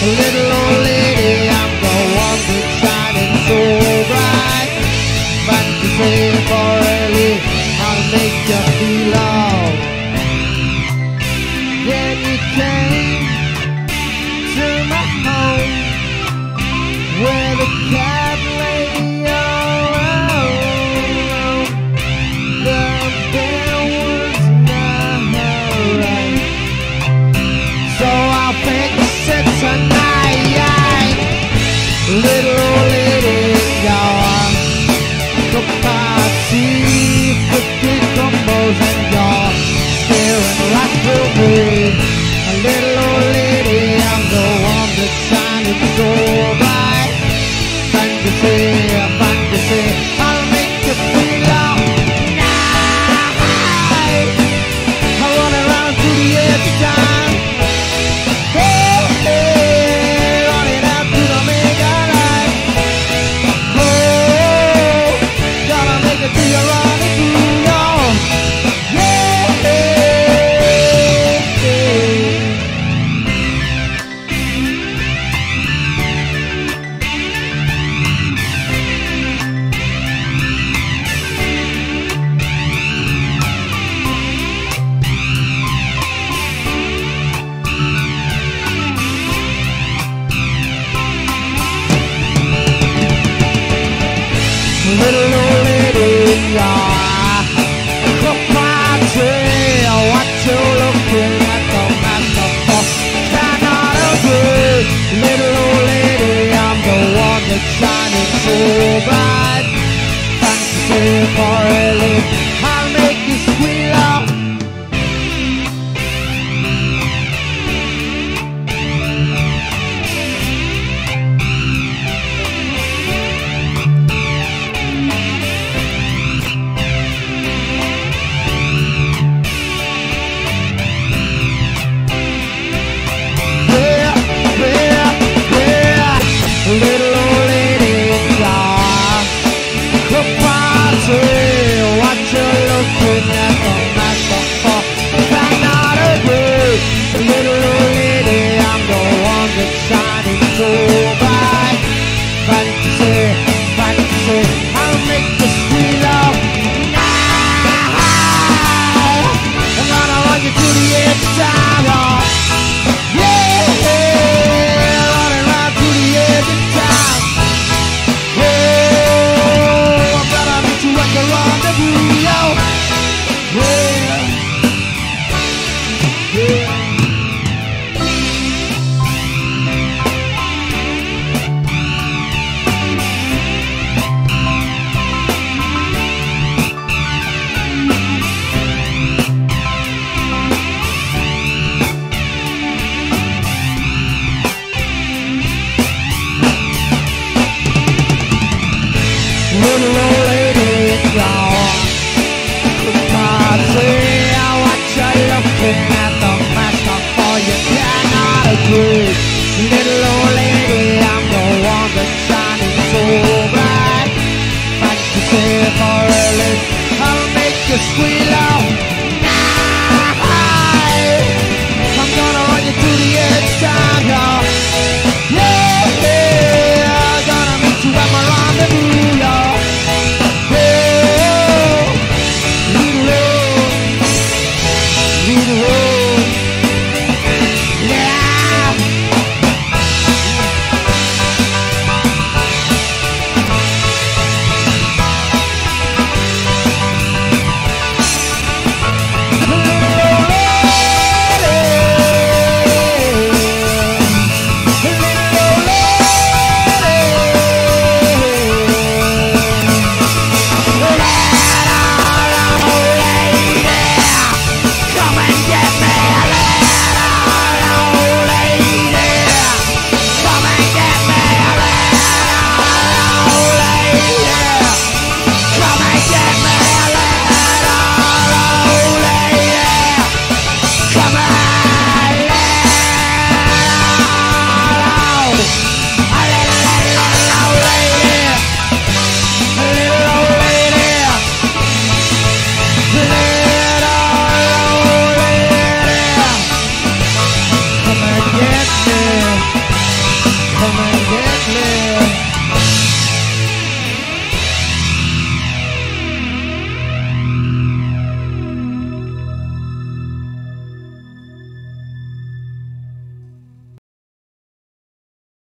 Little old lady, I'm the one that's shining so bright. Fantasy for early, I'll make you feel all. Then you came to my home, where the cat lay all alone. The bed was not right, so I'll fix it tonight. Little old lady, y'all, the party, the combos, and you're staring right through me. A little old lady, I'm the one that's shining so bright. Fantasy, fantasy, I'll make you feel alright. I run around to the edge of time. Hey, hey, running out to the mega light. Oh, gonna make it to your rendezvous, y'all. Yeah, hey, hey. Little old lady, yeah, party, what you looking at the master for? Cannot agree. Little old lady, I'm the one that's shining so bright. Fantasy for early, I'll make you squeal out. Little old lady, yeah, the party, what you looking at the master for? Cannot agree. Little old lady, I'm the one that's shining so bright. Fantasy, fantasy, I'll make you squeal out. I'm gonna run you to the edge of time, y'all. Yeah, running right to the edge of time. Oh, I'm gonna meet you at the rendezvous, yo. Yeah, yeah. Little old lady, y'all, the party, what you looking at the master for? You cannot agree. Little old lady, I'm the one that's shining so bright. Fantasy for early, I'll make you squeal out. I'm gonna run you to the edge of time, y'all. Yeah, yeah, gonna meet you at my rendezvous, y'all. Come on!